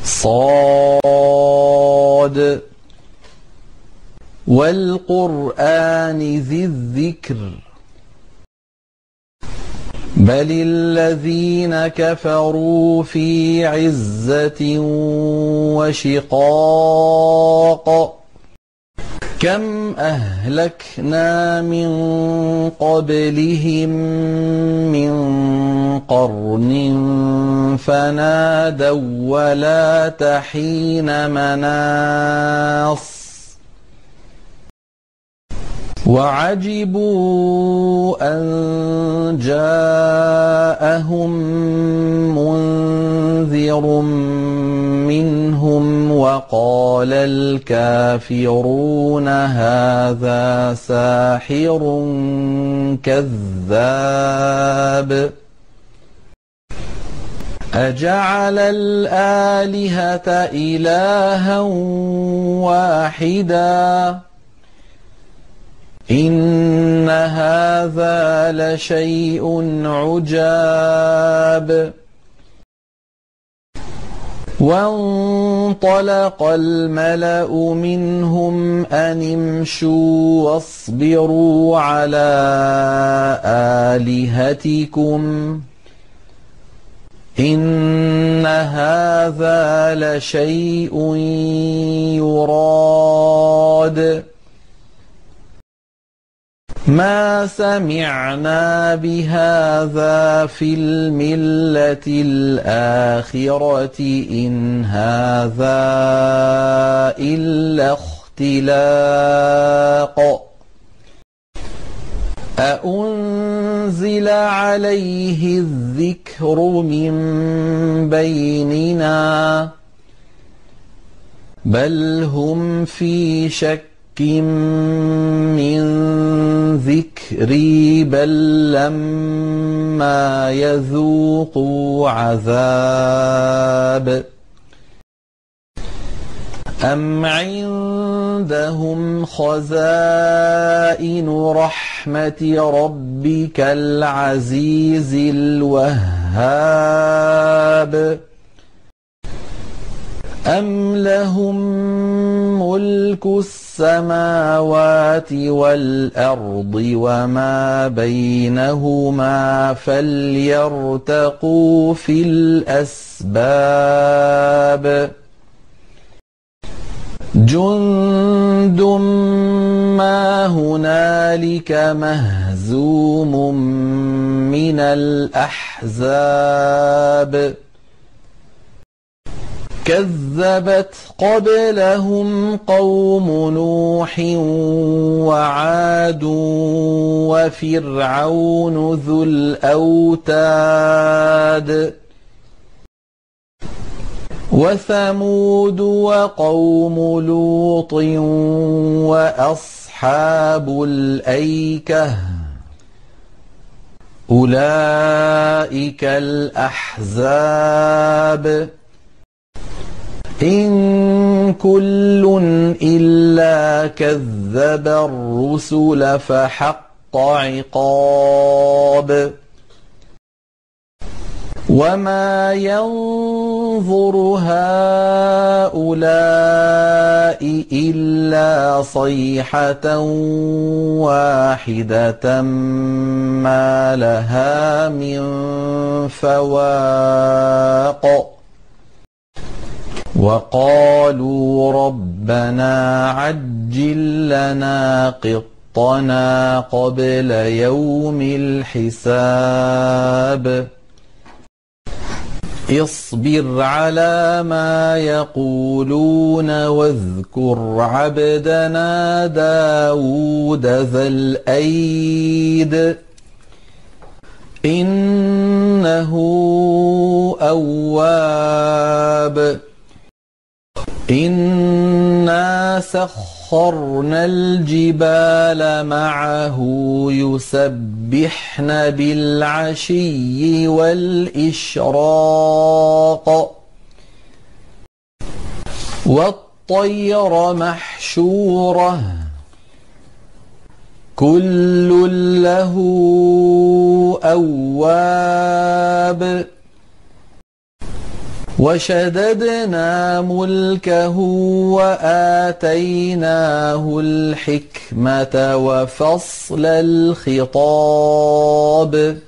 صاد والقرآن ذي الذكر بل الذين كفروا في عزة وشقاق كم أهلكنا من قبلهم من قرن فنادوا ولا تحين مناص وعجبوا أن جاءهم منذر منهم وقال الكافرون هذا ساحر كذاب أجعل الآلهة إلها واحدا إن هذا لشيء عجاب وانطلق الملأ منهم أن امشوا واصبروا على آلهتكم إن هذا لشيء يراد ما سمعنا بهذا في الملة الآخرة إن هذا إلا اختلاق أأنزل عليه الذكر من بيننا بل هم في شك من ذكري بل لما يذوقوا عذاب أم عندهم خزائن رحمة ربك العزيز الوهاب أم لهم ملك السماوات والأرض وما بينهما فليرتقوا في الأسباب جند ما هنالك مهزوم من الأحزاب كذبت قبلهم قوم نوح وعاد وفرعون ذو الأوتاد وثمود وقوم لوط وأصحاب الأيكة أولئك الأحزاب إن كل إلا كذب الرسل فحق عقاب وما ينظر هؤلاء إلا صيحة واحدة ما لها من فواق وقالوا ربنا عجل لنا قطنا قبل يوم الحساب اصبر على ما يقولون واذكر عبدنا داود ذا الأيد إنه أواب إنا سخرنا الجبال معه يسبحن بالعشي والإشراق والطير محشورة كل له أواب وشددنا ملكه وآتيناه الحكمة وفصل الخطاب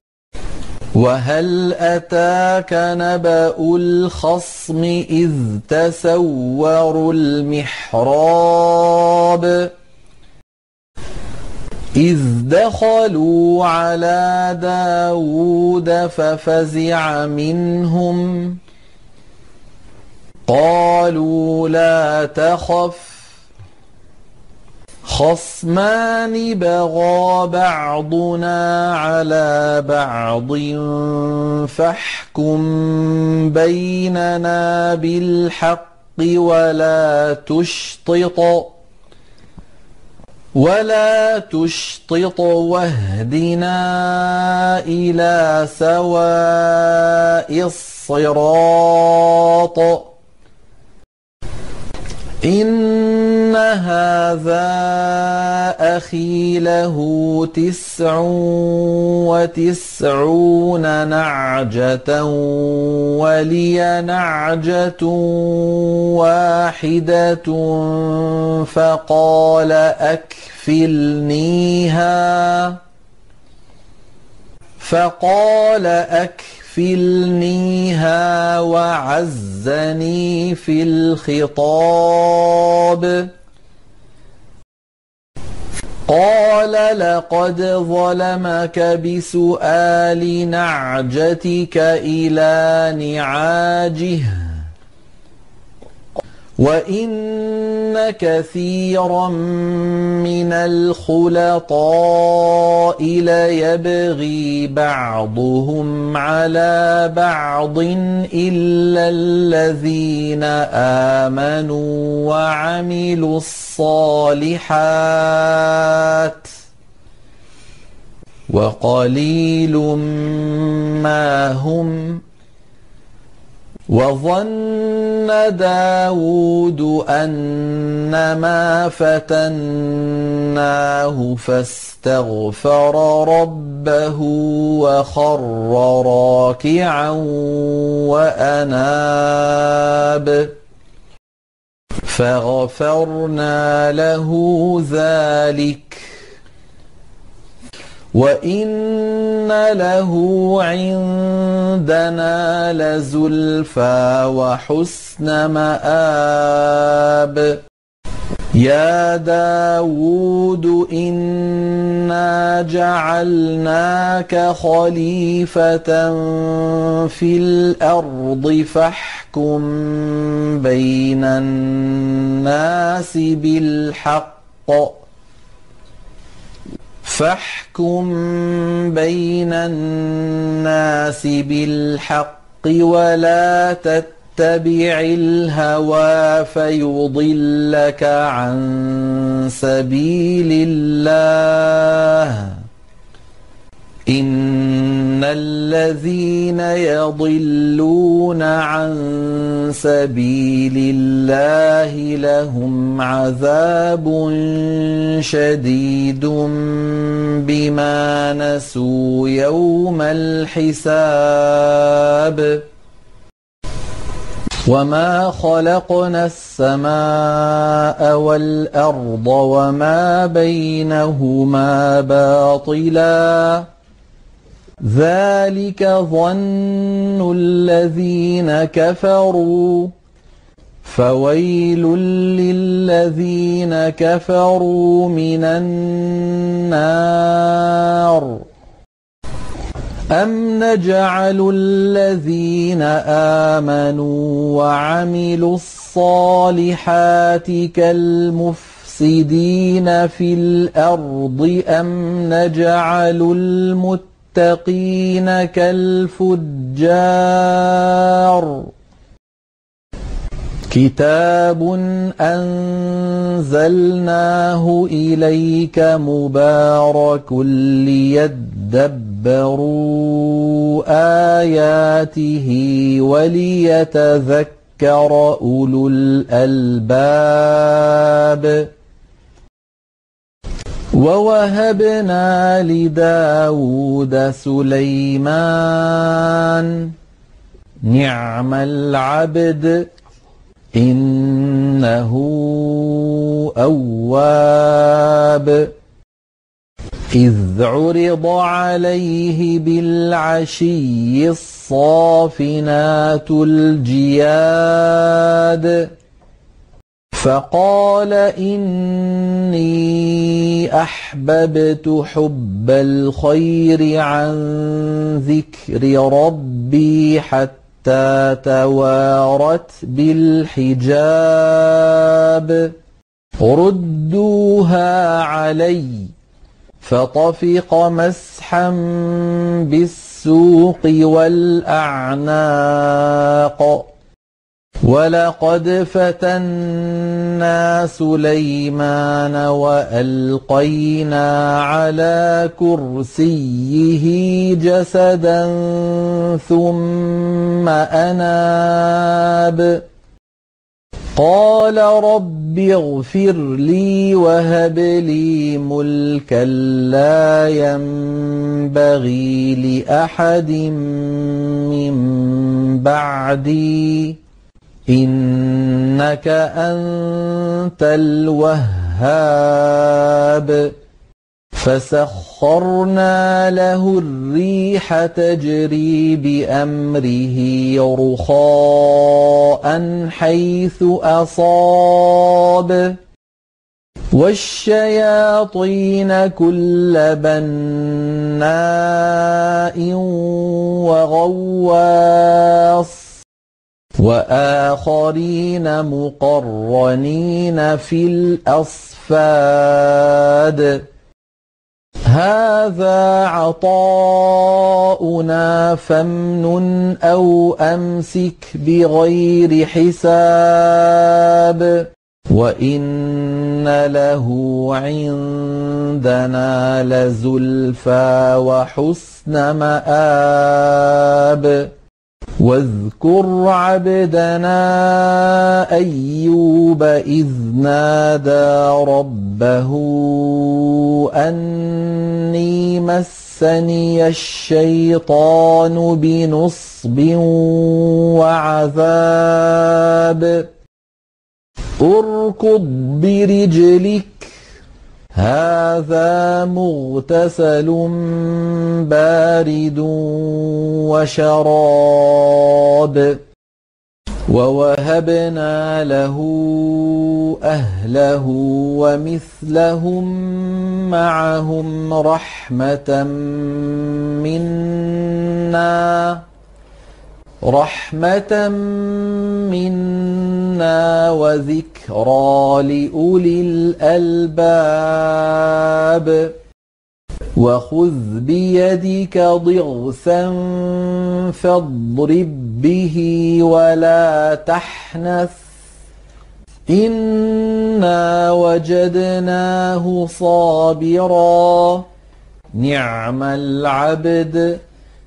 وهل أتاك نبأ الخصم إذ تسوروا المحراب إذ دخلوا على داود ففزع منهم قالوا لا تخف خصمان بغى بعضنا على بعض فاحكم بيننا بالحق ولا تشطط واهدنا إلى سواء الصراط إن هذا أخي له 99 نعجة ولي نعجة واحدة فقال أكفلنيها وعزني في الخطاب قال لقد ظلمك بسؤال نعجتك إلى نعاجه وإن كثيرا من الخلطاء ليبغي بعضهم على بعض إلا الذين آمنوا وعملوا الصالحات وقليل ما هم وظن داود أنما فتناه فاستغفر ربه وخر راكعا وأناب فغفرنا له ذلك وإن له عندنا لزلفى وحسن مآب يا داود إنا جعلناك خليفة في الأرض فاحكم بين الناس بالحق ولا تتبع الهوى فيضلك عن سبيل الله إن الذين يضلون عن سبيل الله لهم عذاب شديد بما نسوا يوم الحساب وما خلقنا السماء والأرض وما بينهما باطلا ذلك ظن الذين كفروا فويل للذين كفروا من النار أم نجعل الذين آمنوا وعملوا الصالحات كالمفسدين في الأرض أم نجعل المتقين كالفجار كتاب أنزلناه إليك مبارك ليدبروا آياته وليتذكر أولو الألباب ووهبنا لداود سليمان نعم العبد إنه أواب إذ عرض عليه بالعشي الصافنات الجياد فقال إني أحببت حب الخير عن ذكر ربي حتى توارت بالحجاب ردوها علي فطفق مسحا بالسوق والأعناق ولقد فتنا سليمان وألقينا على كرسيه جسدا ثم أناب قال رب اغفر لي وهب لي ملكا لا ينبغي لأحد من بعدي إنك أنت الوهاب فسخرنا له الريح تجري بأمره رخاء حيث أصاب والشياطين كل بناء وغواص وآخرين مقرنين في الأصفاد هذا عطاؤنا فامنن أو أمسك بغير حساب وإن له عندنا لزلفى وحسن مآب واذكر عبدنا أيوب إذ نادى ربه أني مسني الشيطان بنصب وعذاب اركض برجلك هذا مغتسل بارد وشراب ووهبنا له أهله ومثلهم معهم رحمة منا وذكرى لأولي الألباب وخذ بيدك ضغثا فاضرب به ولا تحنث إنا وجدناه صابرا نعم العبد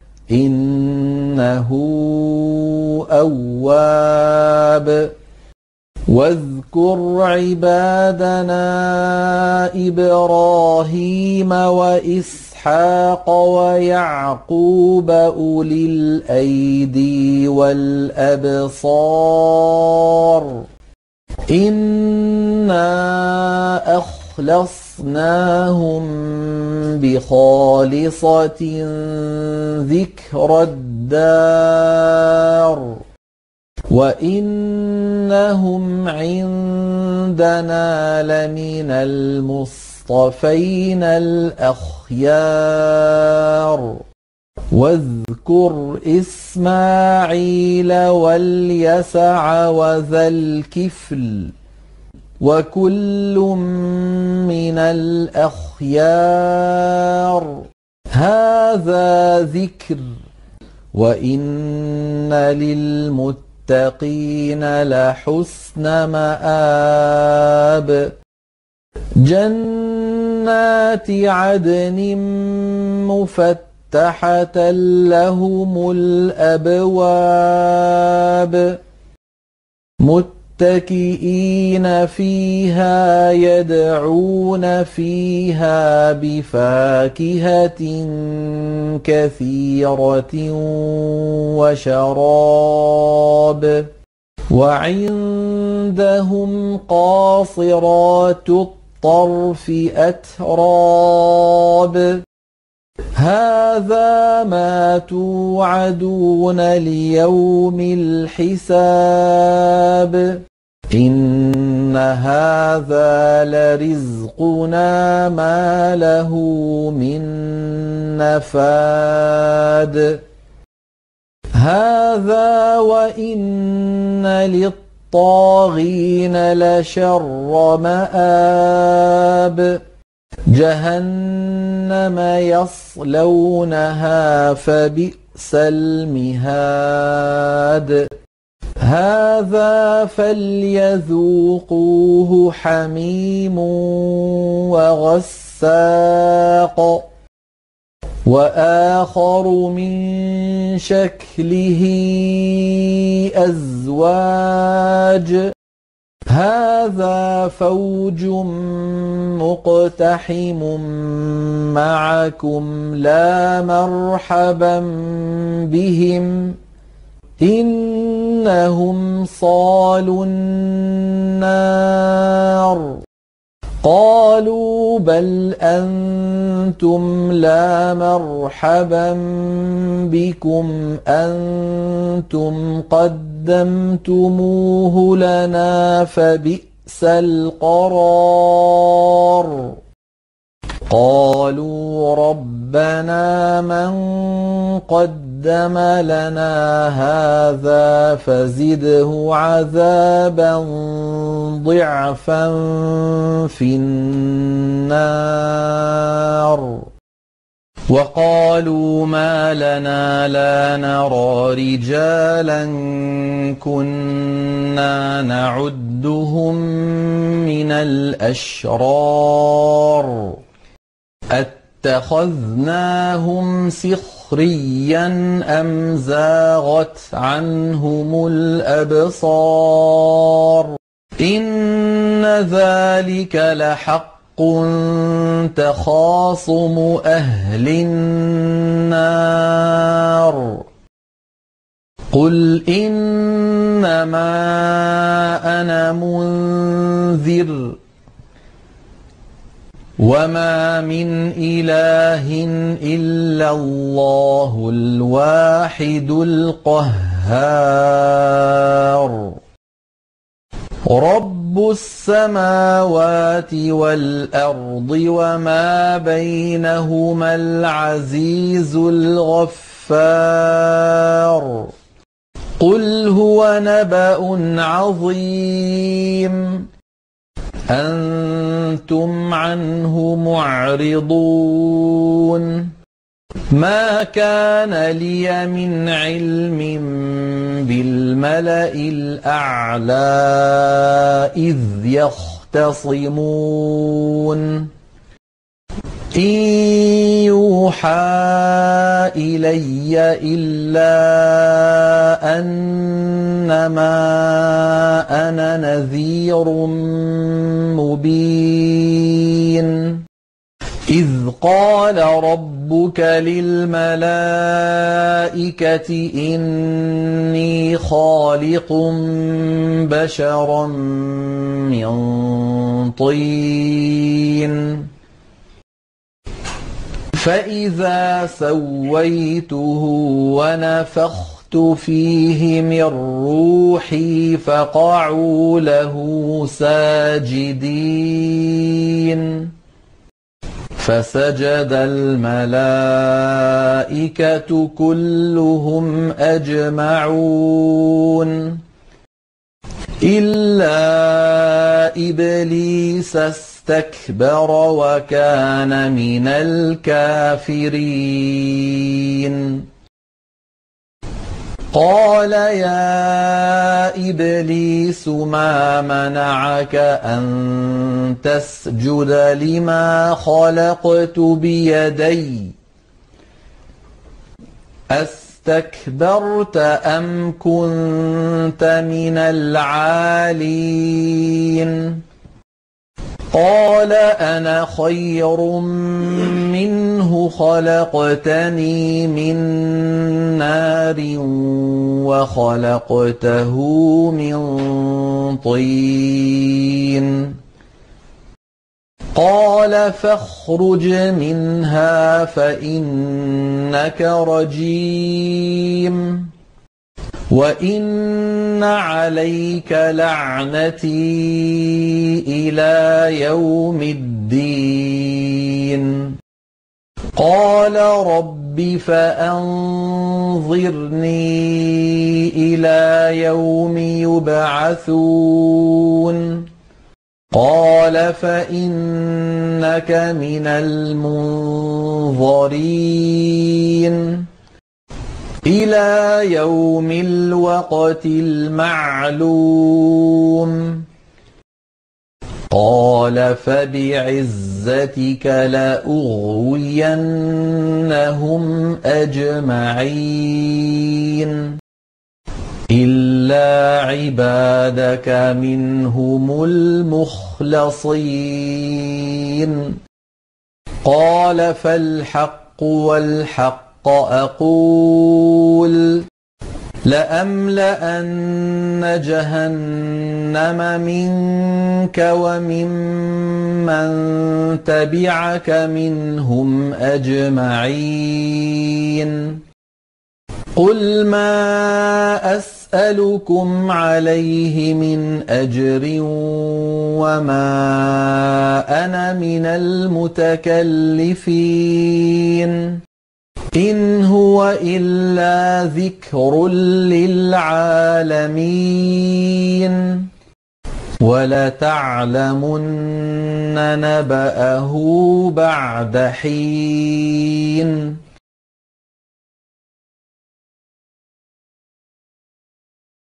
إنه أواب واذكر عبادنا إبراهيم وإسحاق ويعقوب أولي الأيدي والأبصار إنا أخلصناهم بخالصة ذكر الدار وإنهم عندنا لمن المصطفين الأخيار واذكر إسماعيل واليسع وذا الكفل وكل من الأخيار هذا ذكر وإن للمتقين لحسن مآب جنات عدن مفتحة لهم الأبواب متكئين فيها يدعون فيها بفاكهة كثيرة وشراب وعندهم قاصرات الطرف أتراب هذا ما توعدون ليوم الحساب إن هذا لرزقنا ما له من نفاد هذا وإن للطاغين لشر مآب جهنم يصلونها فبئس المهاد هذا فليذوقوه حميم وغساق وآخر من شكله أزواج هذا فوج مقتحم معكم لا مرحبا بهم إنهم صالوا النار قالوا بل أنتم لا مرحبا بكم أنتم قدمتموه لنا فبئس القرار قالوا ربنا من قدم لنا هذا فزده عذابا ضعفا في النار وقالوا ما لنا لا نرى رجالا كنا نعدهم من الأشرار أتخذناهم سخريا أم زاغت عنهم الأبصار إن ذلك لحق تخاصم أهل النار قل إنما أنا منذر وما من إله إلا الله الواحد القهار رب السماوات والأرض وما بينهما العزيز الغفار قل هو نبأ عظيم أنتم عنه معرضون ما كان لي من علم بالملأ الأعلى إذ يختصمون إن يوحى إلي إلا أنما أنا نذير مبين إذ قال ربك للملائكة إني خالق بشرا من طين فإذا سويته ونفخت فيه من روحي فقعوا له ساجدين فسجد الملائكة كلهم أجمعون إلا إبليس استكبر وكان من الكافرين قال يا إبليس ما منعك أن تسجد لما خلقت بيدي أَسْتَكْبَرْتَ أَمْ كُنتَ مِنَ الْعَالِينَ قَالَ أَنَا خَيْرٌ مِّنْهُ خَلَقْتَنِي مِن نَّارٍ وَخَلَقْتَهُ مِن طِينٍ قَالَ فَاخْرُجْ مِنْهَا فَإِنَّكَ رَجِيمٌ وَإِنَّ عَلَيْكَ لَعْنَتِي إِلَىٰ يَوْمِ الدِّينِ قَالَ رَبِّ فَأَنظِرْنِي إِلَىٰ يَوْمِ يُبْعَثُونَ قَالَ فَإِنَّكَ مِنَ الْمُنظَرِينَ إِلَىٰ يَوْمِ الْوَقْتِ الْمَعْلُومِ قَالَ فَبِعِزَّتِكَ لَأُغْوِيَنَّهُمْ أَجْمَعِينَ إِلَّا عِبَادَكَ مِنْهُمُ الْمُخْلَصِينَ قَالَ فَالْحَقُّ وَالْحَقَّ أَقُولُ لَأَمْلَأَنَّ جَهَنَّمَ مِنكَ وَمِمَّن تَبِعَكَ مِنْهُمْ أَجْمَعِينَ قُلْ مَا أَسْأَلُكُمْ عَلَيْهِ مِنْ أَجْرٍ وَمَا أَنَا مِنَ الْمُتَكَلِّفِينَ إِنْ هُوَ إِلَّا ذِكْرٌ لِّلْعَالَمِينَ وَلَتَعْلَمُنَّ نَبَأَهُ بَعْدَ حِينٍ